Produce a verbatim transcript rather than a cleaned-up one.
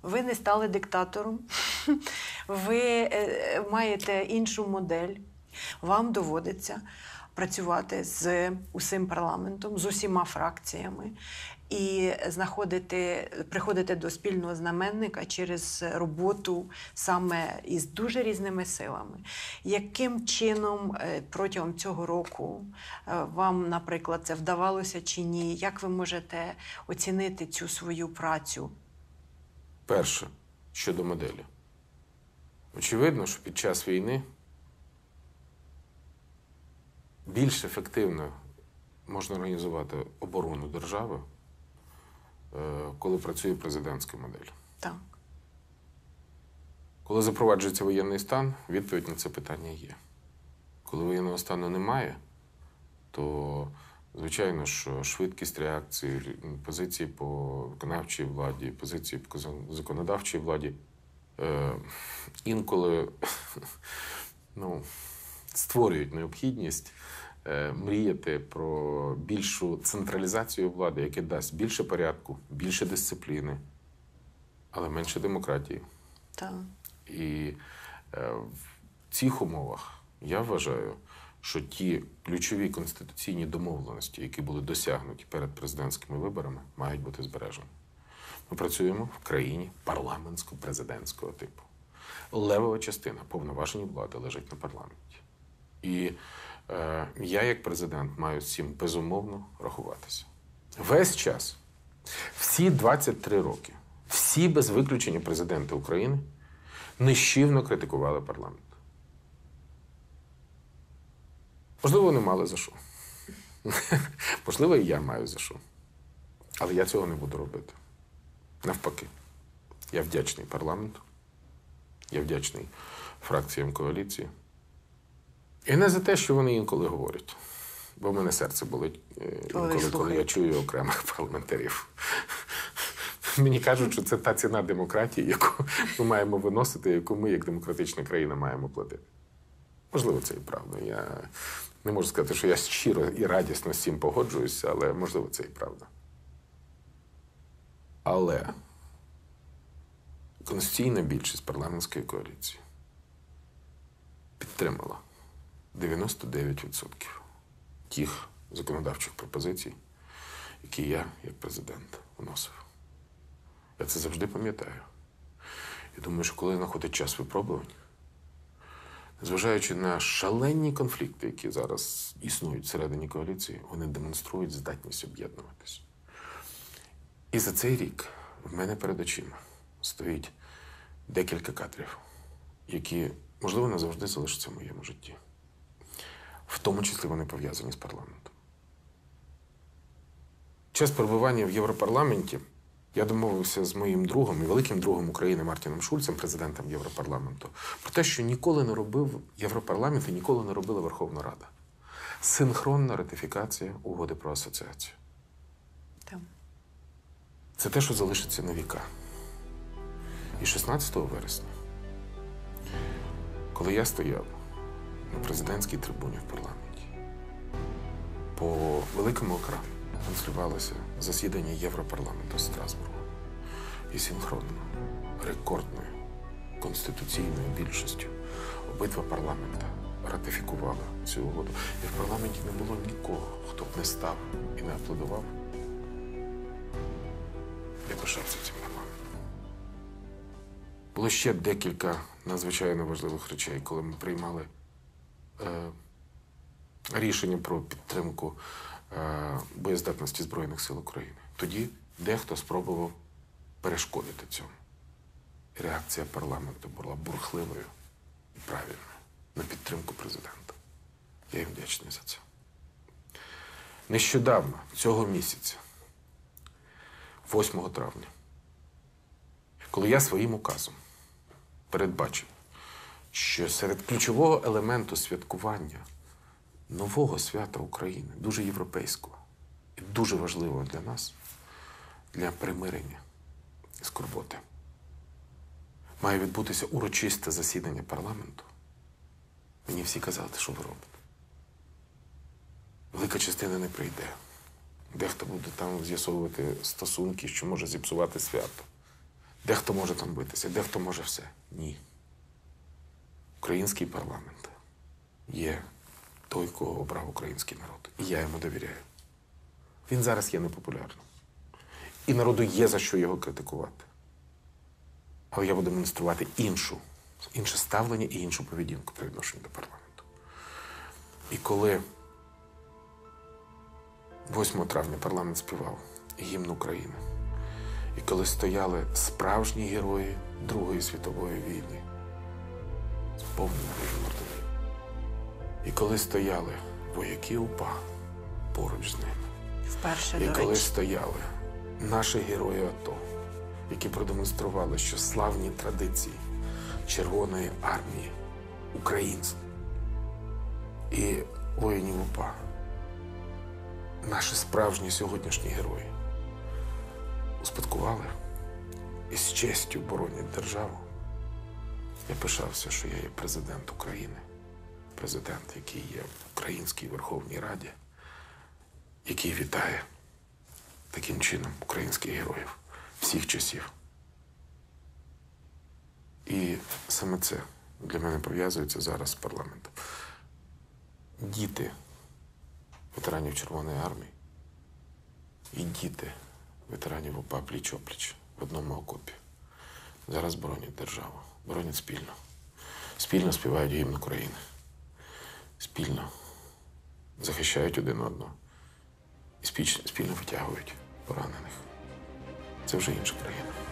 Ви не стали диктатором, ви е, маєте іншу модель. Вам доводиться працювати з усім парламентом, з усіма фракціями і знаходити, приходити до спільного знаменника через роботу саме із дуже різними силами. Яким чином е, протягом цього року е, вам, наприклад, це вдавалося чи ні? Як ви можете оцінити цю свою працю? Перше, щодо моделі. Очевидно, що під час війни більш ефективно можна організувати оборону держави, коли працює президентська модель. Так. Коли запроваджується воєнний стан, відповідь на це питання є. Коли воєнного стану немає, то, звичайно, що швидкість реакції, позиції по виконавчій владі, позиції по законодавчій владі е, інколи ну, створюють необхідність е, мріяти про більшу централізацію влади, яке дасть більше порядку, більше дисципліни, але менше демократії. Так. І е, в цих умовах я вважаю, що ті ключові конституційні домовленості, які були досягнуті перед президентськими виборами, мають бути збережені. Ми працюємо в країні парламентсько-президентського типу. Левова частина повноважень влади лежить на парламенті. І е, я, як президент, маю з цим безумовно рахуватися. Весь час, всі двадцять три роки, всі без виключення президенти України нищівно критикували парламент. Можливо, вони мали за що. Можливо, і я маю за що. Але я цього не буду робити. Навпаки, я вдячний парламенту, я вдячний фракціям коаліції. І не за те, що вони інколи говорять. Бо в мене серце болить інколи, коли я чую окремих парламентарів. Мені кажуть, що це та ціна демократії, яку ми маємо виносити, яку ми, як демократична країна, маємо платити. Можливо, це і правда. Я не можу сказати, що я щиро і радісно з цим погоджуюся, але, можливо, це і правда. Але конституційна більшість парламентської коаліції підтримала дев'яносто дев'ять відсотків тих законодавчих пропозицій, які я, як президент, вносив. Я це завжди пам'ятаю. І думаю, що коли знаходить час випробувань, незважаючи на шалені конфлікти, які зараз існують всередині коаліції, вони демонструють здатність об'єднуватись. І за цей рік в мене перед очима стоїть декілька кадрів, які, можливо, назавжди залишаться в моєму житті. В тому числі вони пов'язані з парламентом. Час перебування в Європарламенті я домовився з моїм другом і великим другом України Мартіном Шульцем, президентом Європарламенту, про те, що ніколи не робив Європарламент і ніколи не робила Верховна Рада. Синхронна ратифікація угоди про асоціацію. Там. Це те, що залишиться на віка. І шістнадцятого вересня, коли я стояв на президентській трибуні в парламенті, по великому екрану транслювалося засідання Європарламенту з Страсбургу. І синхронно, рекордною, конституційною більшістю обидва парламента ратифікували цю угоду. І в парламенті не було нікого, хто б не став і не аплодував. Я пишався цим парламентом. Було ще декілька надзвичайно важливих речей, коли ми приймали е, рішення про підтримку е, боєздатності Збройних сил України. Тоді дехто спробував перешкодити цьому. І реакція парламенту була бурхливою і правильною на підтримку президента. Я їм вдячний за це. Нещодавно, цього місяця, восьмого травня, коли я своїм указом передбачив, що серед ключового елементу святкування нового свята України, дуже європейського і дуже важливого для нас, для примирення і скорботи, має відбутися урочисте засідання парламенту, мені всі казали, що ви робите. Велика частина не прийде. Дехто буде там з'ясовувати стосунки, що може зіпсувати свято. Дехто може там битися, дехто може все. Ні. Український парламент є той, кого обрав український народ. І я йому довіряю. Він зараз є непопулярним. І народу є за що його критикувати. Але я буду демонструвати іншу, інше ставлення і іншу поведінку по відношенню до парламенту. І коли восьмого травня парламент співав гімн України, і коли стояли справжні герої Другої світової війни, з повним орденом, і коли стояли вояки УПА поруч з ними, Вперше, і до коли речі. стояли наші герої АТО, які продемонстрували, що славні традиції Червоної армії українців і воїнів УПА, наші справжні сьогоднішні герої, успадкували і з честю боронять державу, я пишався, що я є президент України, президент, який є в Українській Верховній Раді, який вітає таким чином українських героїв всіх часів. І саме це для мене пов'язується зараз з парламентом. Діти ветеранів Червоної армії і діти ветеранів УПА пліч-опліч в одному окопі зараз боронять державу, боронять спільно. Спільно співають гімн України. Спільно захищають один одного. І спільно витягують поранених. Це вже інша країна.